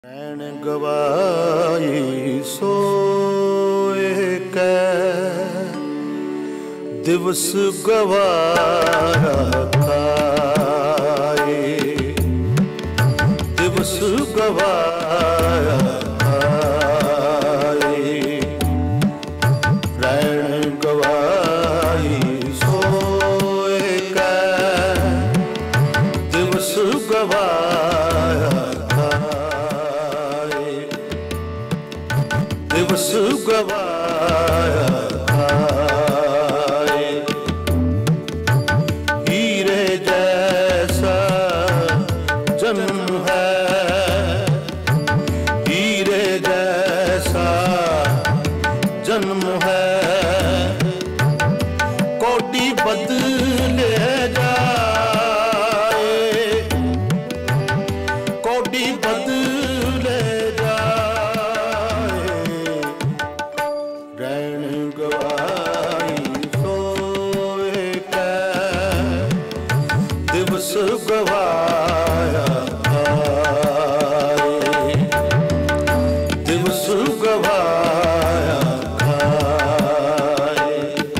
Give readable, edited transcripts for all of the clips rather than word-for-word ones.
रैन गवाई सोए कै दिवस गवाया खाए, दिवस गवाया खाए। रैन गवाई सोए कै दिवस गवाया दिवस गवाया खाए। हीरे जैसा जन्म है, हीरे जैसा जन्म है, कोटि बदले जाए, कोटि बदले रैन गवाई सोए कै दिवस गवाया खाए, दिवस गवाया खाए।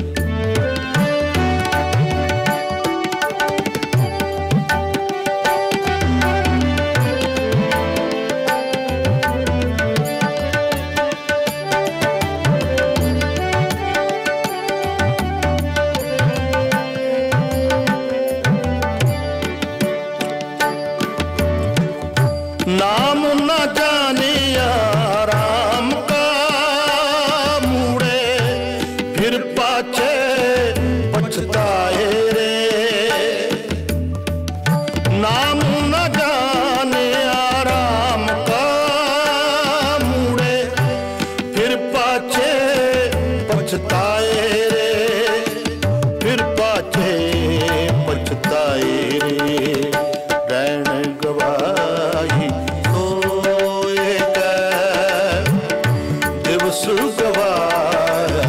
नाम न जाने आराम का मुड़े, फिर पाछे पछताए रे। नाम न जाने आराम का मुड़े, फिर पाछे पछताए रे, फिर पाछे पछताए रे। रैन गवाई सोए कै दिवस गवाया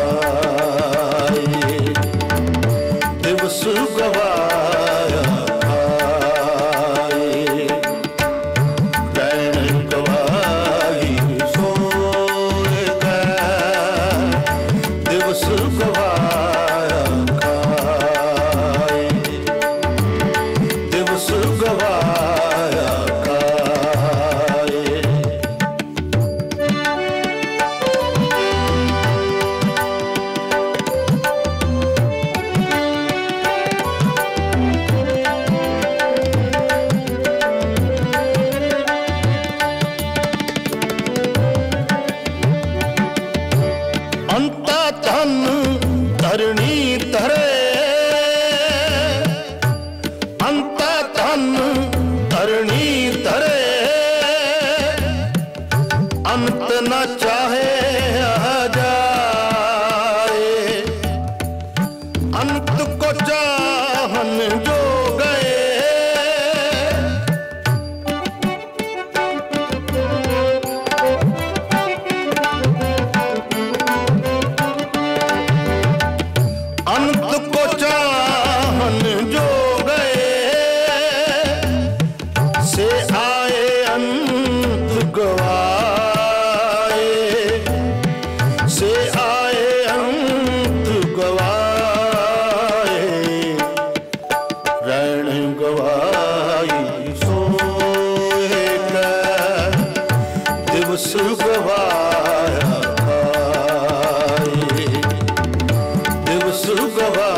खाए, दिवस गवाया खाए। रैन गवाई सोए कै दिवस गवाया खाए, दिवस गवाया खाए। अंता धन धरणी धरे, अंता धन धरणी धरे, अंत न चाहे आ जाए। अंत को चाहन जो गए, अंत को चाहन जो गए, से आए अंत गवाए, से आए अंत गवाए। रैन गवाई सोए कै दिवस गवाया खाए, दिवस गवाया